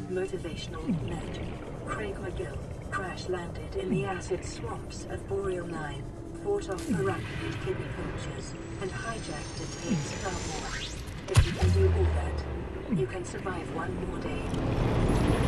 Motivational note. Craig McGill crash-landed in the acid swamps of Boreal 9, fought off Arachnid kidney poachers, and hijacked a Tate's Starmore. If you can do all that, you can survive one more day.